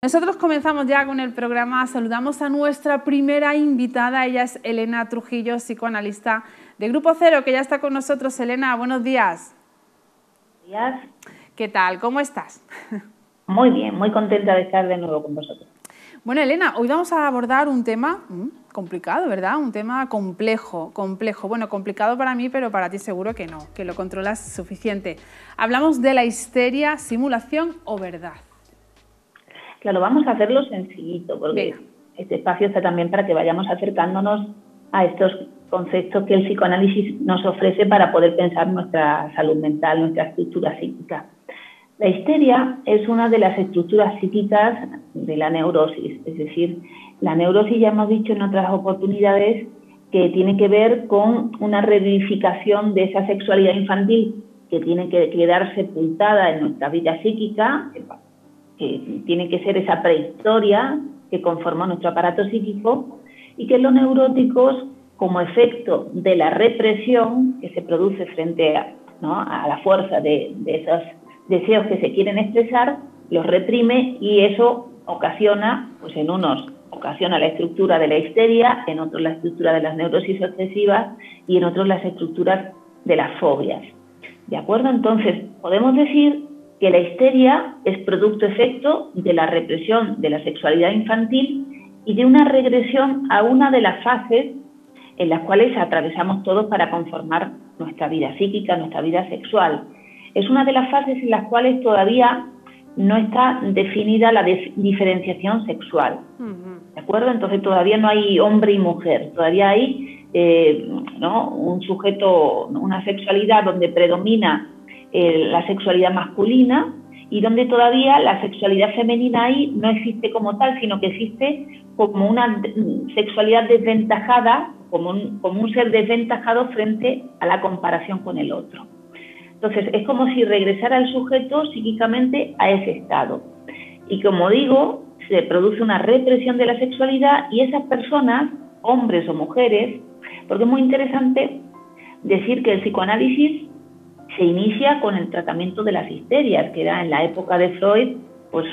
Nosotros comenzamos ya con el programa, saludamos a nuestra primera invitada, ella es Elena Trujillo, psicoanalista de Grupo Cero, que ya está con nosotros. Elena, buenos días. Buenos días. ¿Qué tal? ¿Cómo estás? Muy bien, muy contenta de estar de nuevo con vosotros. Bueno, Elena, hoy vamos a abordar un tema complicado, ¿verdad? Un tema complejo. Bueno, complicado para mí, pero para ti seguro que no, que lo controlas suficiente. Hablamos de la histeria, simulación o verdad. Claro, vamos a hacerlo sencillito, porque este espacio está también para que vayamos acercándonos a estos conceptos que el psicoanálisis nos ofrece para poder pensar nuestra salud mental, nuestra estructura psíquica. La histeria es una de las estructuras psíquicas de la neurosis, es decir, la neurosis ya hemos dicho en otras oportunidades que tiene que ver con una revivificación de esa sexualidad infantil que tiene que quedar sepultada en nuestra vida psíquica, que tiene que ser esa prehistoria que conforma nuestro aparato psíquico, y que los neuróticos, como efecto de la represión que se produce frente a la fuerza de esos deseos que se quieren expresar, los reprime y eso ocasiona, pues en unos ocasiona la estructura de la histeria, en otros la estructura de las neurosis obsesivas y en otros las estructuras de las fobias. ¿De acuerdo? Entonces, podemos decir que la histeria es producto-efecto de la represión de la sexualidad infantil y de una regresión a una de las fases en las cuales atravesamos todos para conformar nuestra vida psíquica, nuestra vida sexual. Es una de las fases en las cuales todavía no está definida la diferenciación sexual. ¿De acuerdo? Entonces todavía no hay hombre y mujer, todavía hay un sujeto, una sexualidad donde predomina la sexualidad masculina y donde todavía la sexualidad femenina ahí no existe como tal, sino que existe como una sexualidad desventajada, como un ser desventajado frente a la comparación con el otro. Entonces, es como si regresara el sujeto psíquicamente a ese estado. Y como digo, se produce una represión de la sexualidad y esas personas, hombres o mujeres, porque es muy interesante decir que el psicoanálisis se inicia con el tratamiento de las histerias, que era en la época de Freud, pues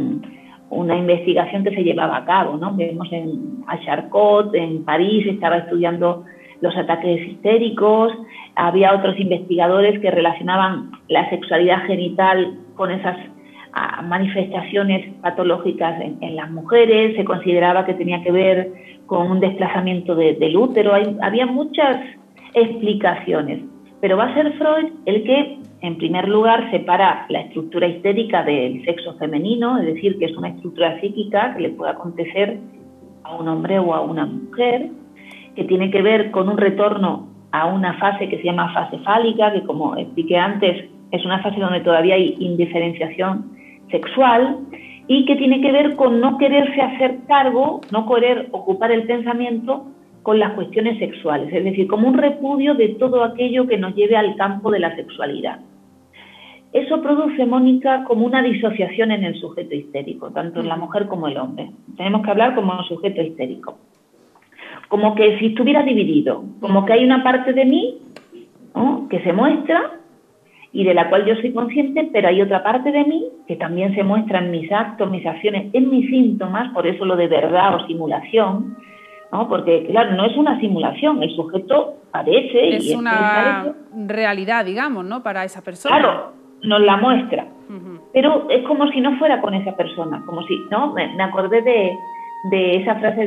una investigación que se llevaba a cabo, ¿no? Vemos a Charcot, en París, estaba estudiando los ataques histéricos, había otros investigadores que relacionaban la sexualidad genital con esas manifestaciones patológicas en las mujeres, se consideraba que tenía que ver con un desplazamiento del útero, había muchas explicaciones, pero va a ser Freud el que, en primer lugar, separa la estructura histérica del sexo femenino, es decir, que es una estructura psíquica que le puede acontecer a un hombre o a una mujer, que tiene que ver con un retorno a una fase que se llama fase fálica, que como expliqué antes, es una fase donde todavía hay indiferenciación sexual y que tiene que ver con no quererse hacer cargo, no querer ocupar el pensamiento con las cuestiones sexuales, es decir, como un repudio de todo aquello que nos lleve al campo de la sexualidad. Eso produce, Mónica, como una disociación en el sujeto histérico, tanto en la mujer como el hombre. Tenemos que hablar como un sujeto histérico. Como que si estuviera dividido, como que hay una parte de mí, ¿no?, que se muestra y de la cual yo soy consciente, pero hay otra parte de mí que también se muestra en mis actos, mis acciones, en mis síntomas, por eso lo de verdad o simulación, ¿no? Porque, claro, no es una simulación, el sujeto padece es una realidad, digamos, ¿no?, para esa persona. Claro, nos la muestra, pero es como si no fuera con esa persona, como si, ¿no? Me acordé de esa frase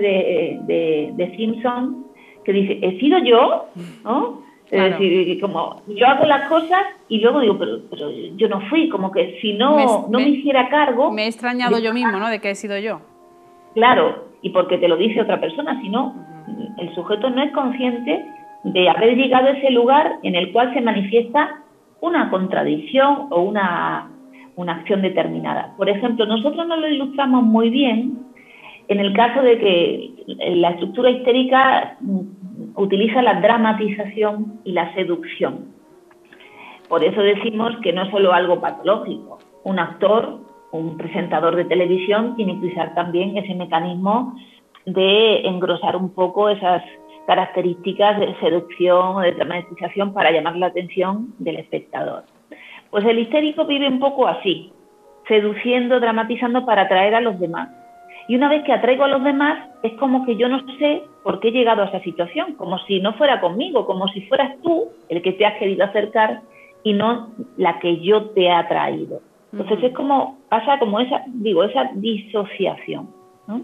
de Simpson que dice, ¿he sido yo? ¿No? Claro. Es decir, como yo hago las cosas y luego digo, pero yo no fui, como que si no me hiciera cargo... Me he extrañado yo mismo, ¿no?, de que he sido yo. Claro, y porque te lo dice otra persona, sino el sujeto no es consciente de haber llegado a ese lugar en el cual se manifiesta una contradicción o una acción determinada. Por ejemplo, nosotros nos lo ilustramos muy bien en el caso de que la estructura histérica utiliza la dramatización y la seducción. Por eso decimos que no es solo algo patológico. Un actor, un presentador de televisión tiene que usar también ese mecanismo de engrosar un poco esas características de seducción o de dramatización para llamar la atención del espectador. Pues el histérico vive un poco así. seduciendo, dramatizando para atraer a los demás. Y una vez que atraigo a los demás, es como que yo no sé por qué he llegado a esa situación, como si no fuera conmigo, como si fueras tú el que te has querido acercar y no la que yo te he atraído. Entonces es como, pasa como esa disociación, ¿no?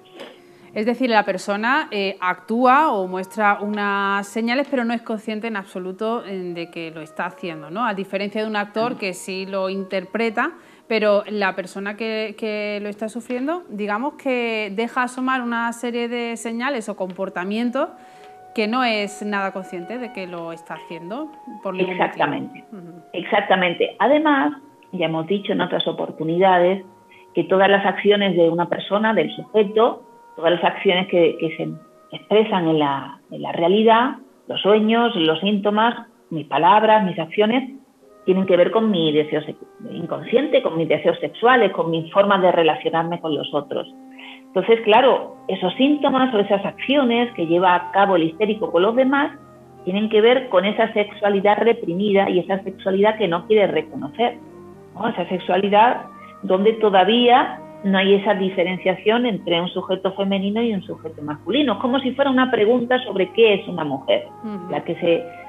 Es decir, la persona actúa o muestra unas señales, pero no es consciente en absoluto de que lo está haciendo, ¿no? A diferencia de un actor que sí lo interpreta, pero la persona que lo está sufriendo, digamos que deja asomar una serie de señales o comportamientos que no es nada consciente de que lo está haciendo por ningún Exactamente, motivo. exactamente. Además, ya hemos dicho en otras oportunidades que todas las acciones de una persona, del sujeto, todas las acciones que se expresan en la realidad, los sueños, los síntomas, mis palabras, mis acciones, tienen que ver con mi deseo inconsciente, con mis deseos sexuales, con mi forma de relacionarme con los otros. Entonces, claro, esos síntomas o esas acciones que lleva a cabo el histérico con los demás tienen que ver con esa sexualidad reprimida y esa sexualidad que no quiere reconocer, ¿no? Esa sexualidad donde todavía no hay esa diferenciación entre un sujeto femenino y un sujeto masculino. Es como si fuera una pregunta sobre qué es una mujer, la que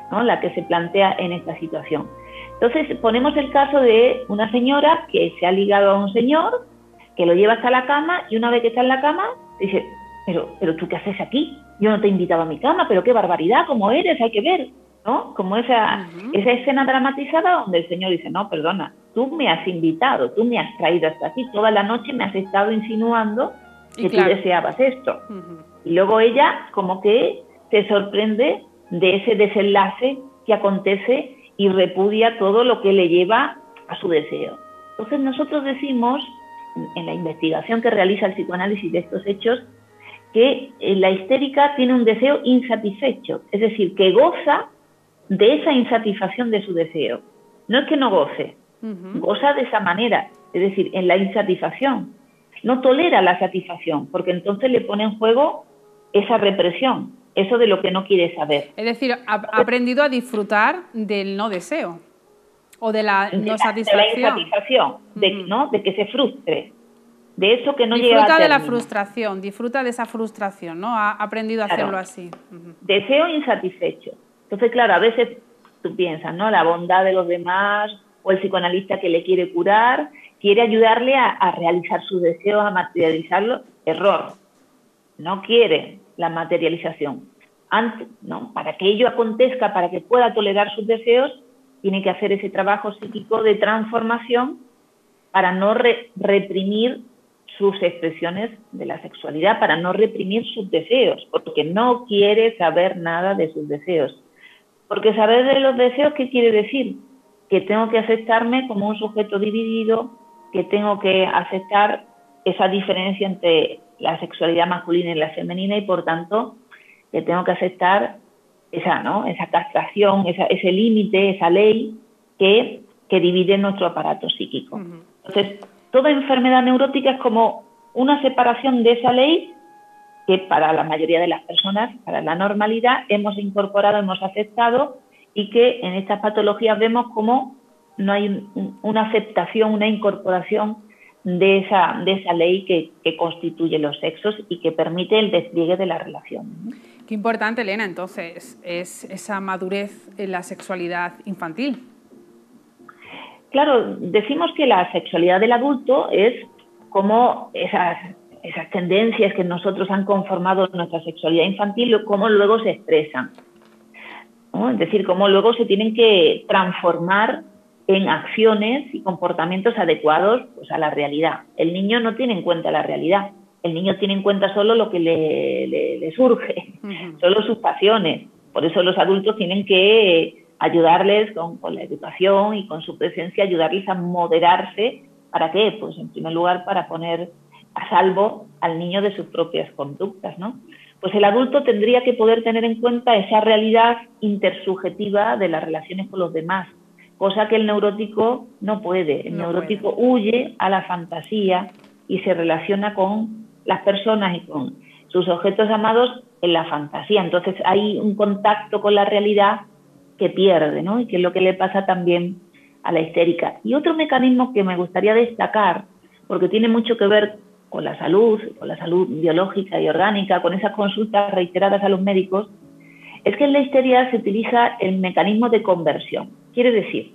se plantea en esta situación. Entonces, ponemos el caso de una señora que se ha ligado a un señor, que lo lleva hasta la cama y una vez que está en la cama, dice, pero ¿tú qué haces aquí? Yo no te he invitado a mi cama, pero qué barbaridad, ¿cómo eres? Hay que ver, ¿no? Como esa escena dramatizada donde el señor dice, no, perdona, tú me has invitado, tú me has traído hasta aquí, toda la noche me has estado insinuando que tú deseabas esto. Y luego ella como que se sorprende de ese desenlace que acontece y repudia todo lo que le lleva a su deseo. Entonces nosotros decimos, en la investigación que realiza el psicoanálisis de estos hechos, que la histérica tiene un deseo insatisfecho, es decir, que goza de esa insatisfacción de su deseo. No es que no goce, goza de esa manera, es decir, en la insatisfacción. No tolera la satisfacción, porque entonces le pone en juego esa represión, eso de lo que no quiere saber. Es decir, ha aprendido a disfrutar del no deseo o de la no satisfacción. De la insatisfacción, ¿no? De que se frustre, de eso que no llega a Disfruta término. de la frustración, disfruta de esa frustración, ¿no? Ha aprendido a hacerlo así. Deseo insatisfecho. Entonces, claro, a veces tú piensas, ¿no? La bondad de los demás o el psicoanalista que le quiere curar, quiere ayudarle a realizar sus deseos, a materializarlo. Error. No quiere la materialización. Antes, ¿no? Para que ello acontezca, para que pueda tolerar sus deseos, tiene que hacer ese trabajo psíquico de transformación para no reprimir sus expresiones de la sexualidad, para no reprimir sus deseos, porque no quiere saber nada de sus deseos. Porque saber de los deseos, ¿qué quiere decir? Que tengo que aceptarme como un sujeto dividido, que tengo que aceptar esa diferencia entre la sexualidad masculina y la femenina y, por tanto, que tengo que aceptar esa castración, ese límite, esa ley que divide nuestro aparato psíquico. Entonces, toda enfermedad neurótica es como una separación de esa ley que para la mayoría de las personas, para la normalidad, hemos incorporado, hemos aceptado, y que en estas patologías vemos como no hay una aceptación, una incorporación de esa ley que constituye los sexos y que permite el despliegue de la relación. Qué importante, Elena, entonces, es esa madurez en la sexualidad infantil. Claro, decimos que la sexualidad del adulto es como esas tendencias que nosotros han conformado nuestra sexualidad infantil, cómo luego se expresan, ¿no? Es decir, cómo luego se tienen que transformar en acciones y comportamientos adecuados, pues, a la realidad. El niño no tiene en cuenta la realidad, el niño tiene en cuenta solo lo que le surge, solo sus pasiones. Por eso los adultos tienen que ayudarles con la educación y con su presencia, ayudarles a moderarse. ¿Para qué? Pues en primer lugar para poner a salvo al niño de sus propias conductas, ¿no? Pues el adulto tendría que poder tener en cuenta esa realidad intersubjetiva de las relaciones con los demás, cosa que el neurótico no puede. El neurótico huye a la fantasía y se relaciona con las personas y con sus objetos amados en la fantasía. Entonces hay un contacto con la realidad que pierde, ¿no? Y que es lo que le pasa también a la histérica. Y otro mecanismo que me gustaría destacar, porque tiene mucho que ver con la salud biológica y orgánica, con esas consultas reiteradas a los médicos, es que en la histeria se utiliza el mecanismo de conversión. Quiere decir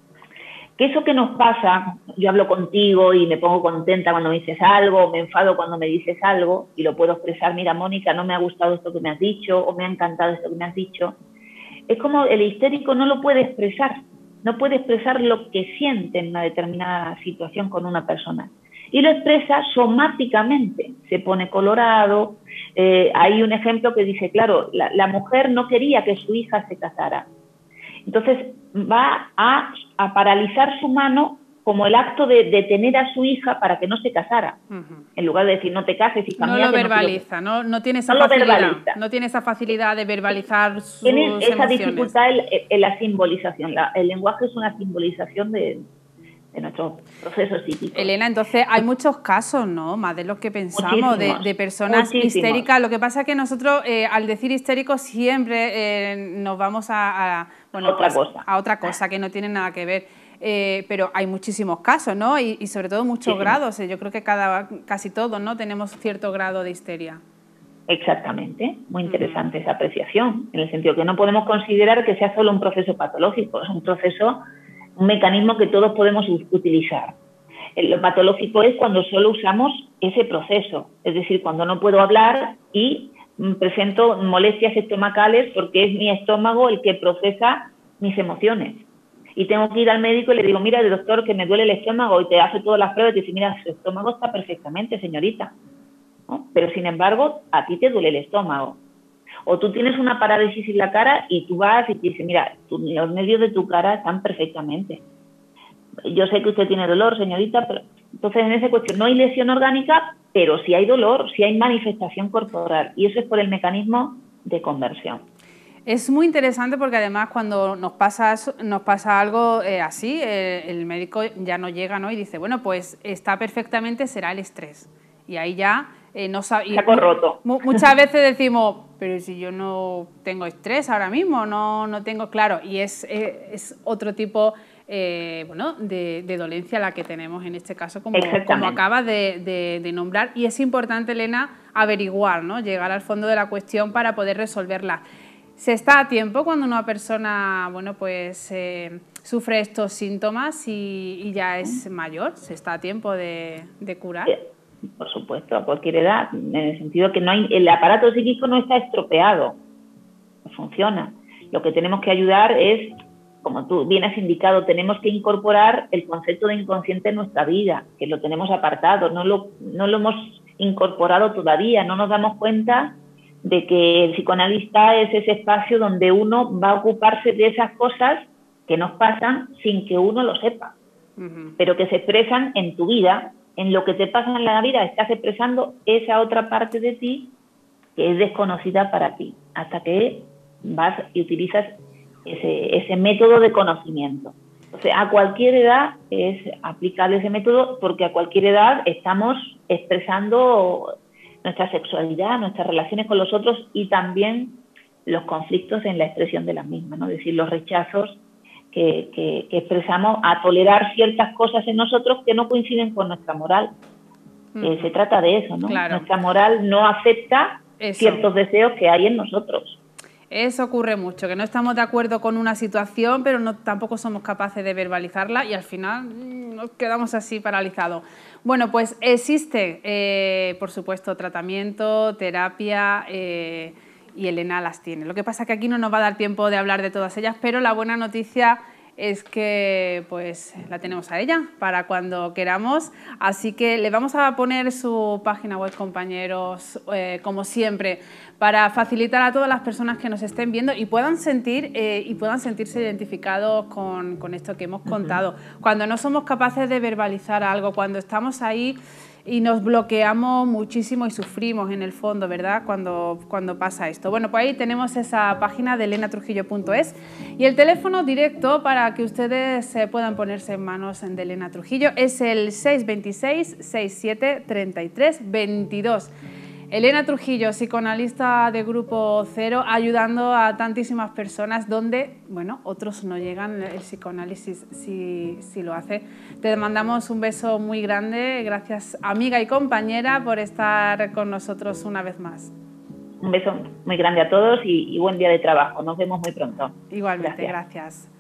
que eso que nos pasa, yo hablo contigo y me pongo contenta cuando me dices algo, me enfado cuando me dices algo y lo puedo expresar, mira, Mónica, no me ha gustado esto que me has dicho o me ha encantado esto que me has dicho. Es como el histérico no lo puede expresar, no puede expresar lo que siente en una determinada situación con una persona. Y lo expresa somáticamente, se pone colorado. Hay un ejemplo que dice, claro, la mujer no quería que su hija se casara. Entonces va a paralizar su mano como el acto de detener a su hija para que no se casara. En lugar de decir, no te cases, hija mía. No lo verbaliza, no tiene esa facilidad. No tiene esa facilidad de verbalizar sus emociones. Tiene esa dificultad en la simbolización. El lenguaje es una simbolización de nuestros procesos psíquicos. Elena, entonces hay muchos casos, ¿no? Más de los que pensamos, de personas histéricas. Lo que pasa es que nosotros, al decir histéricos, siempre nos vamos a otra cosa que no tiene nada que ver. Pero hay muchísimos casos, ¿no? Y sobre todo muchos grados. Yo creo que casi todos, ¿no? Tenemos cierto grado de histeria. Exactamente, muy interesante esa apreciación, en el sentido que no podemos considerar que sea solo un proceso patológico, es un mecanismo que todos podemos utilizar. Lo patológico es cuando solo usamos ese proceso, es decir, cuando no puedo hablar y presento molestias estomacales porque es mi estómago el que procesa mis emociones. Y tengo que ir al médico y le digo, mira, el doctor, que me duele el estómago, y te hace todas las pruebas y te dice, mira, su estómago está perfectamente, señorita, ¿no? Pero sin embargo, a ti te duele el estómago. O tú tienes una parálisis en la cara y tú vas y te dices, mira, los medios de tu cara están perfectamente. Yo sé que usted tiene dolor, señorita, pero entonces en esa cuestión no hay lesión orgánica, pero sí hay dolor, sí hay manifestación corporal. Y eso es por el mecanismo de conversión. Es muy interesante porque además cuando nos pasa algo así, el médico ya no llega, ¿no? Y dice, bueno, pues está perfectamente, será el estrés. Y ahí ya no sabe. Saco roto. Muchas veces decimos, pero si yo no tengo estrés ahora mismo, no tengo, claro, y es otro tipo de dolencia la que tenemos en este caso, como acabas de nombrar, y es importante, Elena, averiguar, ¿no? Llegar al fondo de la cuestión para poder resolverla. ¿Se está a tiempo cuando una persona, bueno, pues sufre estos síntomas y ya es mayor? ¿Se está a tiempo de curar? Por supuesto, a cualquier edad, en el sentido que el aparato psíquico no está estropeado, no funciona. Lo que tenemos que ayudar es, como tú bien has indicado, tenemos que incorporar el concepto de inconsciente en nuestra vida, que lo tenemos apartado, no lo hemos incorporado todavía, no nos damos cuenta de que el psicoanalista es ese espacio donde uno va a ocuparse de esas cosas que nos pasan sin que uno lo sepa, pero que se expresan en tu vida. En lo que te pasa en la vida estás expresando esa otra parte de ti que es desconocida para ti, hasta que vas y utilizas ese método de conocimiento. O sea, a cualquier edad es aplicable ese método, porque a cualquier edad estamos expresando nuestra sexualidad, nuestras relaciones con los otros y también los conflictos en la expresión de las mismas, ¿no? Es decir, los rechazos que expresamos a tolerar ciertas cosas en nosotros que no coinciden con nuestra moral. Se trata de eso, ¿no? Claro. Nuestra moral no acepta ciertos deseos que hay en nosotros. Eso ocurre mucho, que no estamos de acuerdo con una situación, pero tampoco somos capaces de verbalizarla y al final nos quedamos así paralizados. Bueno, pues existe, por supuesto, tratamiento, terapia, y Elena las tiene. Lo que pasa es que aquí no nos va a dar tiempo de hablar de todas ellas, pero la buena noticia es que pues la tenemos a ella para cuando queramos, así que le vamos a poner su página web, compañeros, como siempre, para facilitar a todas las personas que nos estén viendo y puedan sentirse identificados con esto que hemos contado. Cuando no somos capaces de verbalizar algo, cuando estamos ahí y nos bloqueamos muchísimo y sufrimos en el fondo, ¿verdad? Cuando pasa esto. Bueno, pues ahí tenemos esa página de elenatrujillo.es y el teléfono directo para que ustedes puedan ponerse en manos de Elena Trujillo es el 626 67 33 22. Elena Trujillo, psicoanalista de Grupo Cero, ayudando a tantísimas personas donde, bueno, otros no llegan, el psicoanálisis sí lo hace. Te mandamos un beso muy grande, gracias amiga y compañera por estar con nosotros una vez más. Un beso muy grande a todos y buen día de trabajo. Nos vemos muy pronto. Igualmente, gracias.